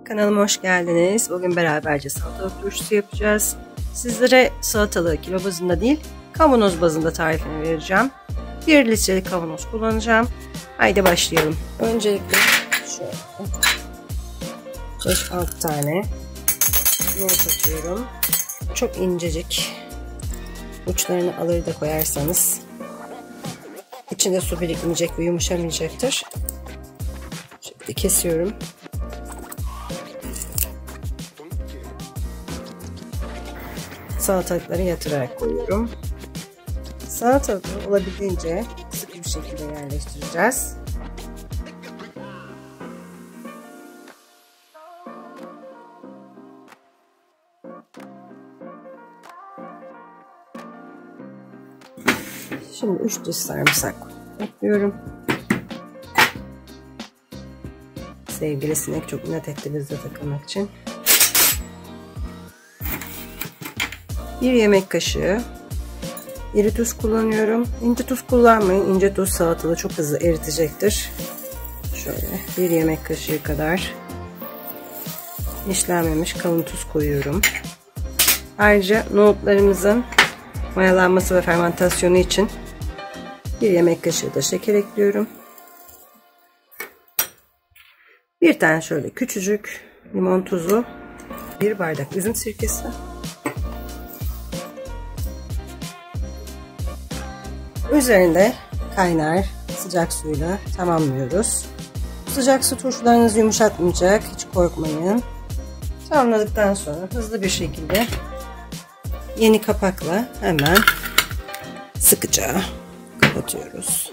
Kanalıma hoş geldiniz. Bugün beraberce salatalık turşusu yapacağız. Sizlere salatalığı kilo bazında değil, kavanoz bazında tarifini vereceğim. 1 litrelik kavanoz kullanacağım. Haydi başlayalım. Öncelikle şöyle 5-6 tane nohut atıyorum. Çok incecik. Uçlarını alır da koyarsanız içinde su birikmeyecek ve yumuşamayacaktır. Şimdi kesiyorum. Salatalıkları yatırarak koyuyorum. Salatalıkları olabildiğince sıkı bir şekilde yerleştireceğiz. Şimdi 3 diş sarımsak ekliyorum. Sevgili sinek çok inat etti bizde takılmak için. 1 yemek kaşığı iri tuz kullanıyorum. İnce tuz kullanmayın. İnce tuz salatalığı çok hızlı eritecektir. Şöyle 1 yemek kaşığı kadar işlenmemiş kalın tuz koyuyorum. Ayrıca nohutlarımızın mayalanması ve fermentasyonu için 1 yemek kaşığı da şeker ekliyorum. Bir tane şöyle küçücük limon tuzu, 1 bardak üzüm sirkesi, üzerinde kaynar sıcak suyla tamamlıyoruz. Sıcak su turşularınızı yumuşatmayacak, hiç korkmayın. Tamamladıktan sonra hızlı bir şekilde yeni kapakla hemen sıkıca kapatıyoruz.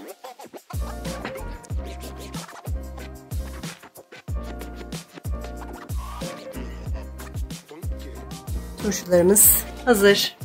Turşularımız hazır.